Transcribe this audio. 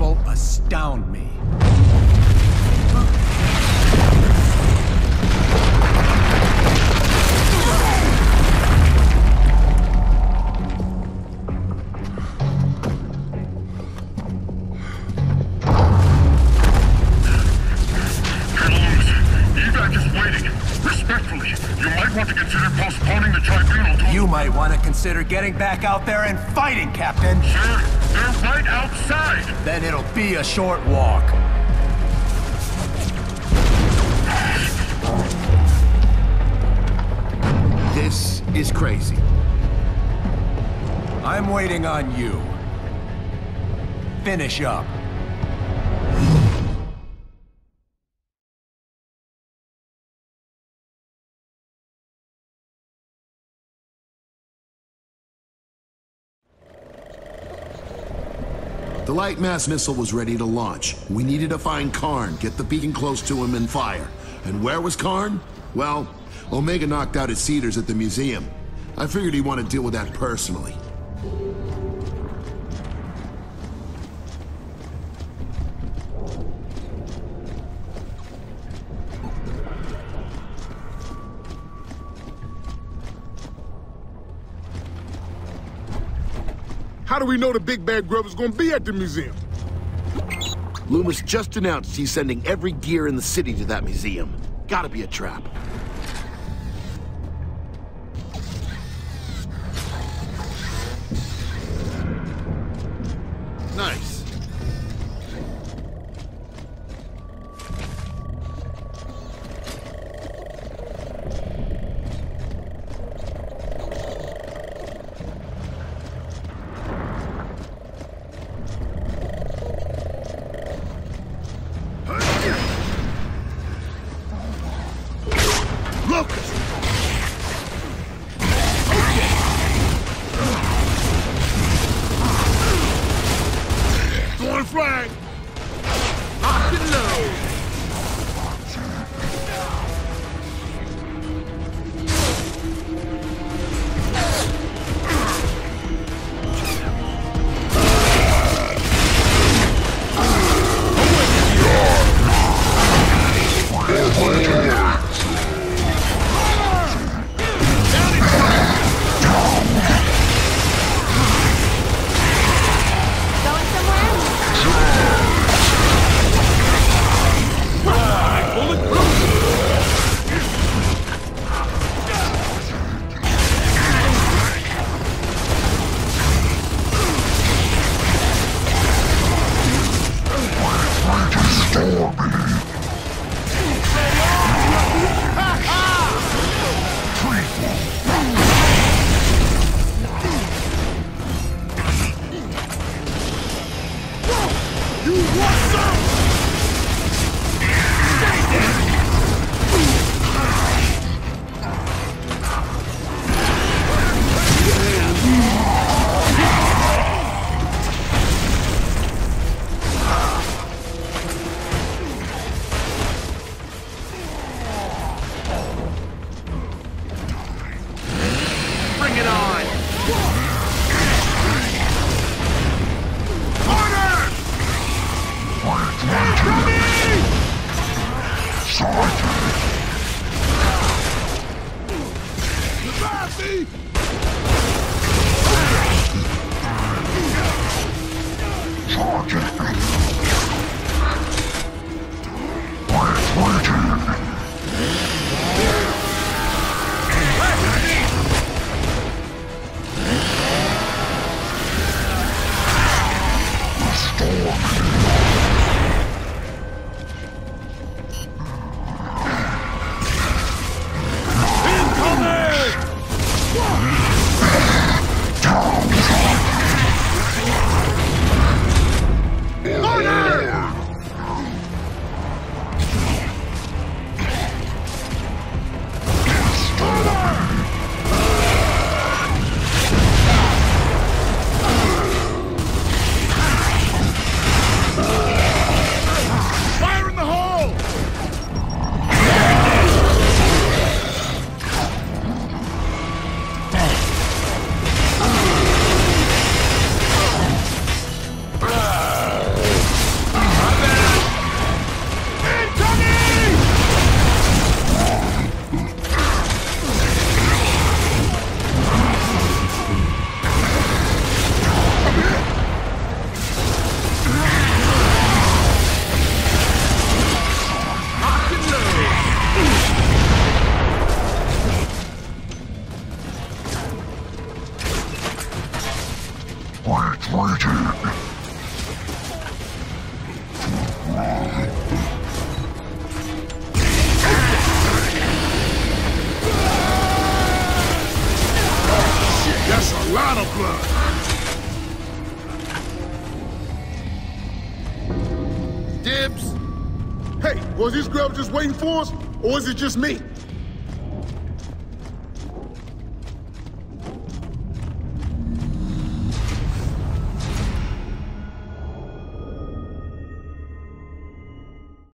people astound me. You might want to consider getting back out there and fighting, Captain. Sir, they're right outside. Then it'll be a short walk. This is crazy. I'm waiting on you. Finish up. The light mass missile was ready to launch. We needed to find Karn, get the beacon close to him, and fire. And where was Karn? Well, Omega knocked out his seeders at the museum. I figured he'd want to deal with that personally. How do we know the Big Bad Grub is gonna be at the museum? Loomis just announced he's sending every gear in the city to that museum. Gotta be a trap. Nice. Flag! Lock and load! Incoming! first blood. Dibs. Hey, was this grub just waiting for us? Or is it just me?